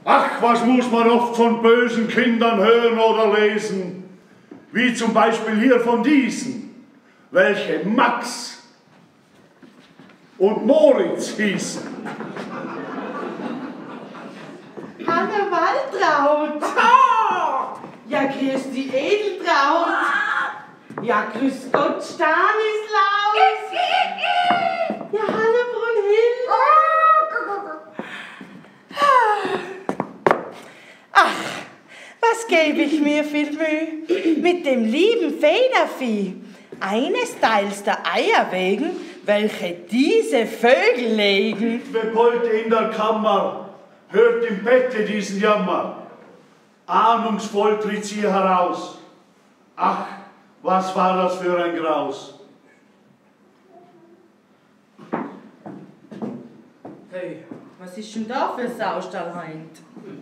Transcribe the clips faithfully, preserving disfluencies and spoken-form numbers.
Ach, was muss man oft von bösen Kindern hören oder lesen, wie zum Beispiel hier von diesen, welche Max und Moritz hießen. Hanne Waltraud. Oh, ja, grüß die Edeltraud. Ja, grüß Gott, Stanislaus. Ja, hallo, Brunhilde. Ach, was gebe ich mir viel Mühe mit dem lieben Federvieh. Eines Teils der Eier wegen, welche diese Vögel legen. Bepolte in der Kammer, hört im Bette diesen Jammer. Ahnungsvoll tritt sie heraus. Ach, was war das für ein Graus? Hey, was ist denn da für Saustall heint?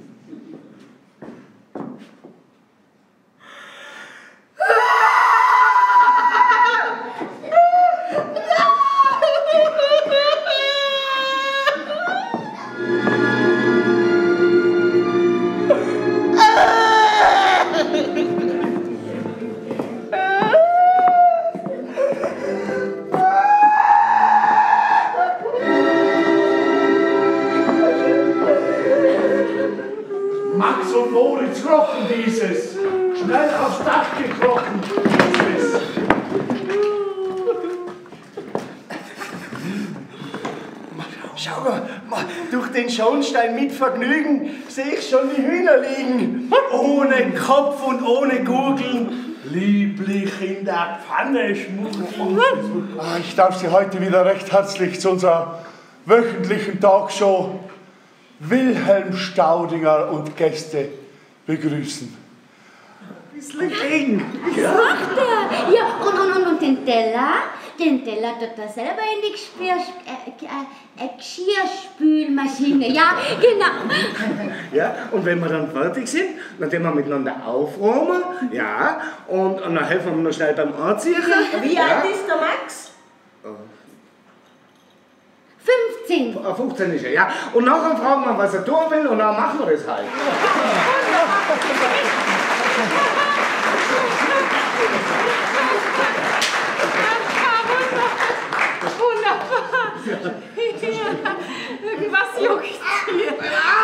Max und Moritz krochen dieses, schnell aufs Dach gekrochen dieses. Schau mal, mal, durch den Schornstein mit Vergnügen sehe ich schon die Hühner liegen. Ohne Kopf und ohne Gurgeln, lieblich in der Pfanne schmuggeln. Ah, ich darf Sie heute wieder recht herzlich zu unserer wöchentlichen Talkshow Wilhelm Staudinger und Gäste begrüßen. Bisschen eng. Ja. Macht er? Ja, und, und, und, und den Teller? Den Teller tut er selber in die Geschirr, äh, äh, Geschirrspülmaschine. Ja, genau. Ja, und wenn wir dann fertig sind, dann gehen wir miteinander aufräumen. Ja, und, und dann helfen wir noch schnell beim Anziehen. Wie ja. alt ist der Max? fünfzehn. Ah, fünfzehn ist er, ja. Und nachher fragen wir, was er tun will, und dann machen wir das halt. Wunderbar. Was juckt hier?